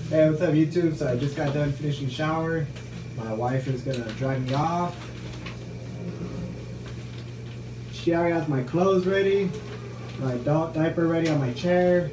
Hey, what's up YouTube? So I just got done finishing shower. My wife is gonna dry me off. She already has my clothes ready, my adult diaper ready on my chair.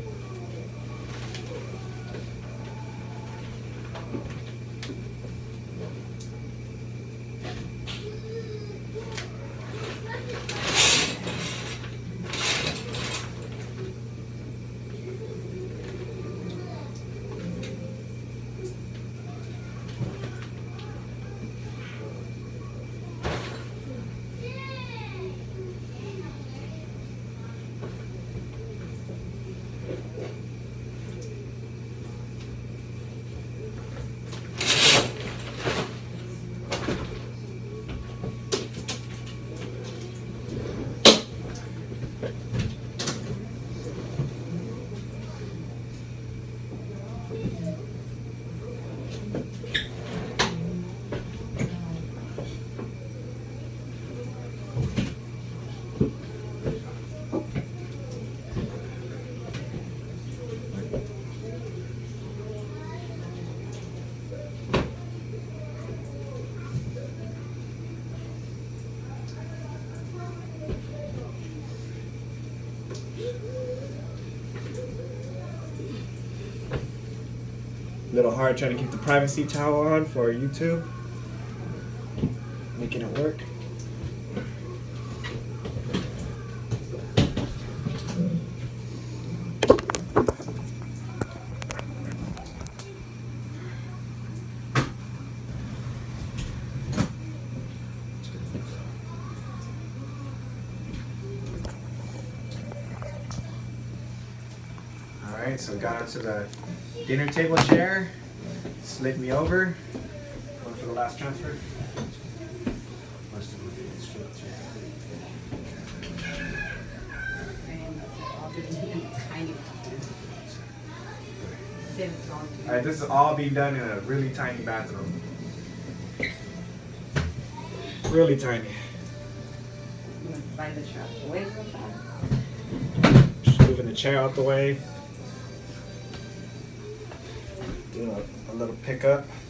A little hard trying to keep the privacy towel on for YouTube. Making it work. Alright, so got onto the dinner table chair, slid me over. Going for the last transfer. Alright, this is all being done in a really tiny bathroom. Really tiny. I'm going to slide the chair out the way real fast. Just moving the chair out the way. Doing a little pickup.